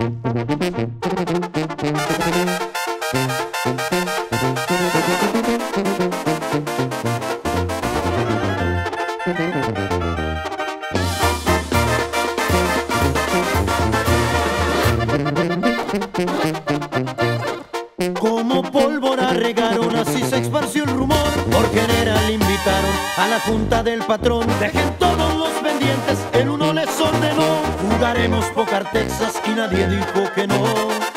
Como pólvora regaron, así se esparció el rumor. Por general invitaron a la junta del patrón. Dejen todos los pendientes, el uno les ordenó. Jugaremos Pócar Texas y nadie dijo que no.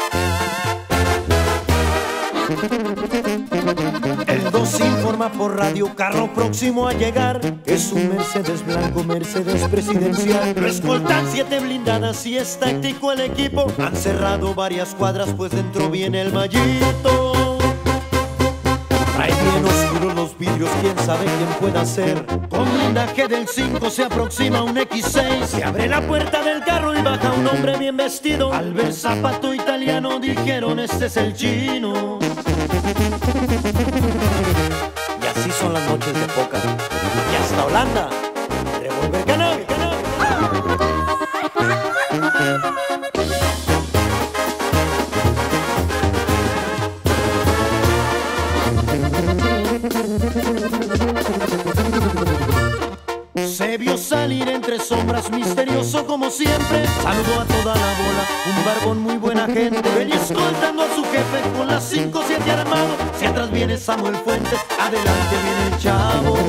El 2 informa por radio, carro próximo a llegar. Es un Mercedes blanco, Mercedes presidencial. Lo escoltan 7 blindadas y es táctico el equipo. Han cerrado varias cuadras, pues dentro viene el mallito. Trae bien oscuros los vidrios, quién sabe quién pueda ser. Con blindaje del 5 se aproxima un X6. Se abre la puerta del carro y baja un hombre bien vestido. Al ver zapato italiano dijeron este es el chino. Y así son las noches de pócar. Y hasta Holanda, revólver ganó, ganó. Se vio salir entre sombras, misterioso como siempre. Saludó a toda la bola, un barbón muy buena gente. Venía escoltando a su jefe con las 5-7 armado. Si atrás viene Samuel Fuentes, adelante viene el chavo.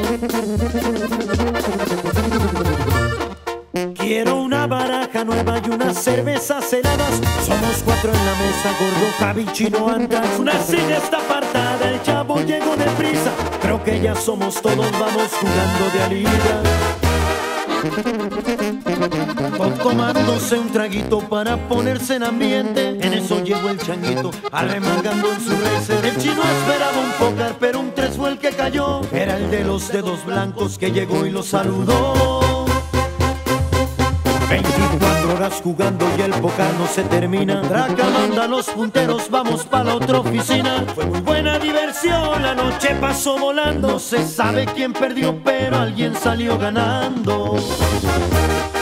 Quiero una baraja nueva y unas cervezas heladas. Somos 4 en la mesa, gordo, Javi, Chino, Andas. Una silla está apartada, el chavo llegó deprisa. Creo que ya somos todos, vamos jugando de alida. Tomándose un traguito para ponerse en ambiente. En eso llegó el changuito, arremangando en su racer. El chino esperaba un pócar, pero un 3 fue el que cayó. Era el de los dedos blancos que llegó y lo saludó. 24 horas jugando y el pócar no se termina. Draca manda a los punteros, vamos pa' la otra oficina. Fue muy buena diversión, la noche pasó volando. No se sabe quién perdió, pero alguien salió ganando.